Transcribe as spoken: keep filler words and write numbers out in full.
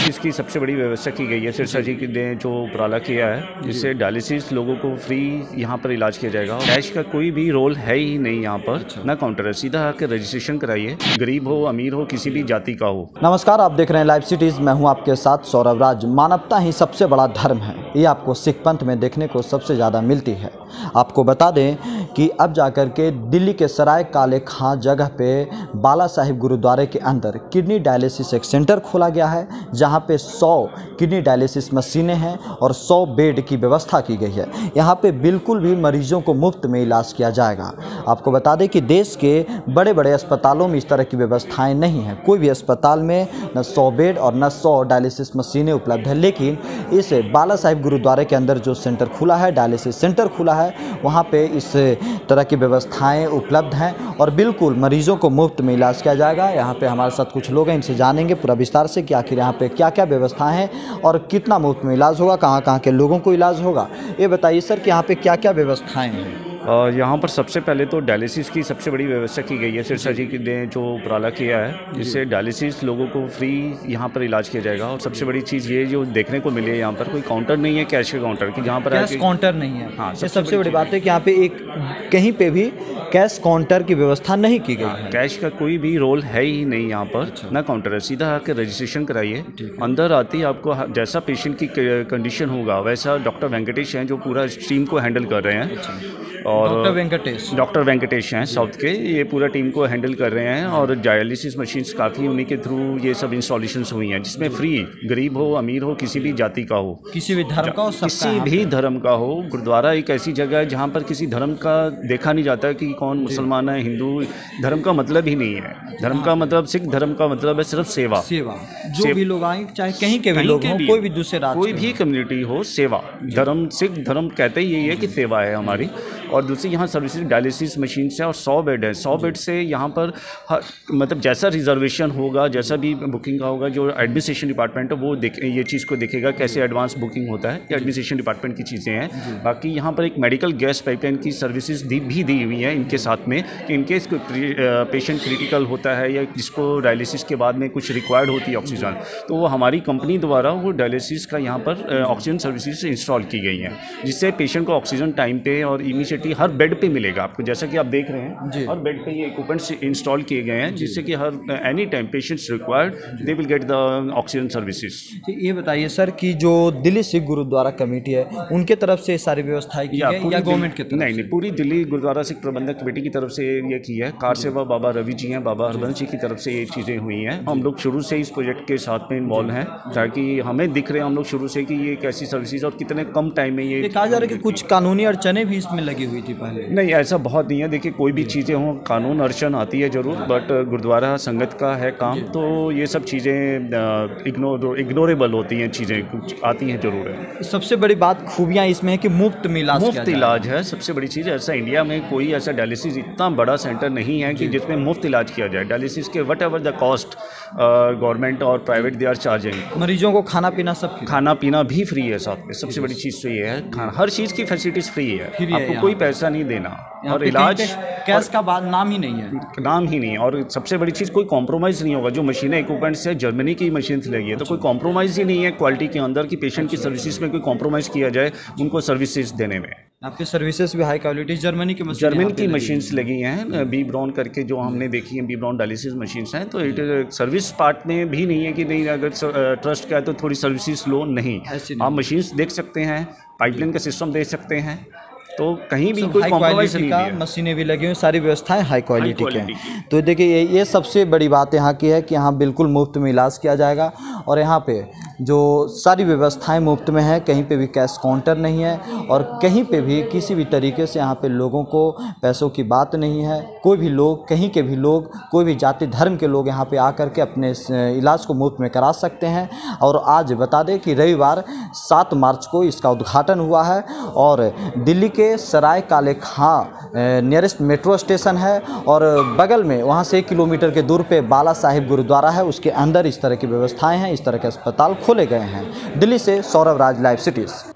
Dialysis की सबसे बड़ी व्यवस्था की गई है सिरसा जी ने जो उपराला किया है, जिससे डायलिसिस लोगों को फ्री यहाँ पर इलाज किया जाएगा। कैश का कोई भी रोल है ही नहीं यहाँ पर, ना काउंटर है, सीधा आकर रजिस्ट्रेशन कराइए, गरीब हो अमीर हो किसी भी जाति का हो। नमस्कार, आप देख रहे हैं लाइव सिटीज़। मैं हूं आपके साथ सौरभ राज। मानवता ही सबसे बड़ा धर्म है, ये आपको सिख पंथ में देखने को सबसे ज़्यादा मिलती है। आपको बता दें कि अब जाकर के दिल्ली के सराय काले खां जगह पे बाला साहिब गुरुद्वारे के अंदर किडनी डायलिसिस एक सेंटर खोला गया है, जहां पे सौ किडनी डायलिसिस मशीनें हैं और सौ बेड की व्यवस्था की गई है। यहां पे बिल्कुल भी मरीजों को मुफ्त में इलाज किया जाएगा। आपको बता दें कि देश के बड़े बड़े अस्पतालों में इस तरह की व्यवस्थाएं नहीं हैं। कोई भी अस्पताल में न सौ बेड और न सौ डायलिसिस मशीनें उपलब्ध है, लेकिन इस बाला साहिब गुरुद्वारे के अंदर जो सेंटर खुला है, डायलिसिस सेंटर खुला है, वहाँ पे इस तरह की व्यवस्थाएं उपलब्ध हैं और बिल्कुल मरीजों को मुफ्त में इलाज किया जाएगा। यहाँ पे हमारे साथ कुछ लोग हैं, इनसे जानेंगे पूरा विस्तार से कि आखिर यहाँ पे क्या क्या व्यवस्थाएं हैं और कितना मुफ्त में इलाज होगा, कहाँ कहाँ के लोगों को इलाज होगा। ये बताइए सर कि यहाँ पे क्या क्या व्यवस्थाएँ हैं। यहाँ पर सबसे पहले तो डायलिसिस की सबसे बड़ी व्यवस्था की गई है सिरसा जी ने जो उपराला किया है, जिससे डायलिसिस लोगों को फ्री यहाँ पर इलाज किया जाएगा। और सबसे बड़ी चीज़ ये जो देखने को मिली है, यहाँ पर कोई काउंटर नहीं है, कैश का काउंटर की जहाँ पर कैश काउंटर नहीं है। हाँ, सबसे, सबसे बड़ी बात है कि यहाँ पे एक कहीं पे भी कैश काउंटर की व्यवस्था नहीं की गई है। कैश का कोई भी रोल है ही नहीं यहाँ पर, ना काउंटर है, सीधा आकर रजिस्ट्रेशन कराइए। अंदर आते ही आपको जैसा पेशेंट की कंडीशन होगा वैसा डॉक्टर वेंकटेश हैं जो पूरा इस टीम को हैंडल कर रहे हैं। और डॉक्टर वेंकटेश डॉक्टर वेंकटेश हैं साउथ के, ये पूरा टीम को हैंडल कर रहे हैं। और डायलिसिस मशीन्स काफ़ी उन्हीं के थ्रू ये सब इंस्टॉलेशंस हुई हैं, जिसमें फ्री, गरीब हो अमीर हो किसी भी जाति का हो, किसी भी धर्म का हो, किसी भी धर्म का हो। गुरुद्वारा एक ऐसी जगह है जहाँ पर किसी धर्म का देखा नहीं जाता कि कौन मुसलमान है, हिंदू। धर्म का मतलब ही नहीं है। धर्म का मतलब, सिख धर्म का मतलब है सिर्फ सेवा। सेवा जो भी लोग आए, चाहे कहीं के भी लोग हों, कोई भी दूसरे राज्य, कोई भी कम्युनिटी हो, सेवा। धर्म, सिख धर्म कहते ही यही है कि सेवा है हमारी। और दूसरी यहाँ सर्विसेज डायलिसिस मशीन है और सौ बेड है। सौ बेड से यहाँ पर हर, मतलब जैसा रिजर्वेशन होगा, जैसा भी बुकिंग का होगा, जो एडमिनिस्ट्रेशन डिपार्टमेंट है वो देख ये चीज़ को देखेगा कैसे एडवांस बुकिंग होता है। एडमिनिस्ट्रेशन डिपार्टमेंट की चीज़ें हैं। बाकी यहाँ पर एक मेडिकल गैस पाइपलाइन की सर्विसेज दी भी दी हुई है इनके साथ में, कि इनकेस कोई पेशेंट क्रिटिकल होता है या जिसको डायलिसिस के बाद में कुछ रिक्वायर्ड होती है ऑक्सीजन, तो वो हमारी कंपनी द्वारा वो डायलिसिस का यहाँ पर ऑक्सीजन सर्विसेज इंस्टॉल की गई हैं, जिससे पेशेंट को ऑक्सीजन टाइम पे और इमीडिएटली हर बेड पे मिलेगा आपको। जैसा कि आप देख रहे हैं, हर बेड पे ये इक्विपमेंट्स इंस्टॉल किए गए हैं, जिससे कि हर any time patients required they will get the oxygen services. ये बताइए सर कि जो दिल्ली सिख गुरुद्वारा कमेटी है, उनके तरफ से सारी व्यवस्थाएं की गई या गवर्नमेंट की तरफ? नहीं नहीं, पूरी दिल्ली गुरुद्वारा सिख प्रबंधक कमेटी की तरफ से ये की है। कार सेवा बाबा रवि जी हैं, बाबा हरबंस जी की तरफ से ये चीज़ें हुई हैं। हम लोग शुरू से इस प्रोजेक्ट के साथ में इन्वॉल्व हैं, ताकि हमें दिख रहे हैं हम लोग शुरू से कि ये कैसी सर्विसेज और कितने कम टाइम में ये कहा जा रहा है कि कुछ कानूनी अड़चनें भी इसमें लगी हुई थी पहले। नहीं, ऐसा बहुत नहीं है। देखिए, कोई भी चीज़ें हों, कानून अड़चन आती है ज़रूर, बट गुरुद्वारा संगत का है काम, तो ये सब चीज़ें इग्नोर इग्नोरेबल होती हैं, चीज़ें कुछ आती हैं ज़रूर है। सबसे बड़ी बात खूबियाँ इसमें है कि मुफ्त में इलाज मुफ्त इलाज है सबसे बड़ी चीज़। ऐसा इंडिया में कोई ऐसा डायलिसिस इतना बड़ा सेंटर नहीं है कि जिसमें मुफ्त इलाज किया जाए। डायलिसिस के whatever the cost government और प्राइवेट दे आर चार्जिंग। मरीजों को खाना पीना सब खाना पीना भी फ्री है साथ में। सबसे बड़ी चीज़ तो ये है, खाना, हर चीज़ की फैसिलिटीज़ फ्री है, आपको कोई पैसा नहीं देना। और इलाज कैश का बाद नाम ही नहीं है, नाम ही नहीं। और सबसे बड़ी चीज़, कोई कॉम्प्रोमाइज़ नहीं होगा। जो मशीनें इक्विपमेंट्स है जर्मनी की मशीन से लगी है, तो कोई कॉम्प्रोमाइज़ ही नहीं है क्वालिटी के अंदर कि पेशेंट की सर्विसेज में कोई कॉम्प्रोमाइज़ किया जाए उनको सर्विसेज देने में। आपकी सर्विसेज भी हाई क्वालिटी जर्मनी की मशीन जर्मनी की मशीन्स लगी हैं, बी ब्राउन करके जो हमने देखी हैं, बी ब्राउन डायलिसिस मशीन्स हैं। तो इट सर्विस पार्ट में भी नहीं है कि नहीं, अगर ट्रस्ट का है तो थोड़ी सर्विसेज लो, नहीं। आप मशीन्स देख सकते हैं, पाइपलाइन का सिस्टम देख सकते हैं, तो कहीं भी कोई कॉम्प्रोमाइज़ नहीं है। मशीनें भी लगी हुई, सारी व्यवस्थाएं हाई क्वालिटी की हैं। तो देखिए, ये ये सबसे बड़ी बात यहाँ की है कि यहाँ बिल्कुल मुफ्त में इलाज किया जाएगा और यहाँ पे जो सारी व्यवस्थाएं मुफ्त में है। कहीं पे भी कैश काउंटर नहीं है और कहीं पे भी किसी भी तरीके से यहाँ पे लोगों को पैसों की बात नहीं है। कोई भी लोग, कहीं के भी लोग, कोई भी जाति धर्म के लोग यहाँ पे आकर के अपने इलाज को मुफ्त में करा सकते हैं। और आज बता दें कि रविवार सात मार्च को इसका उद्घाटन हुआ है और दिल्ली के सराय काले खां नियरेस्ट मेट्रो स्टेशन है और बगल में वहाँ से एक किलोमीटर के दूर पे बाला साहिब गुरुद्वारा है, उसके अंदर इस तरह की व्यवस्थाएं हैं, इस तरह के अस्पताल खोले गए हैं। दिल्ली से सौरभ राज, लाइव सिटीज़।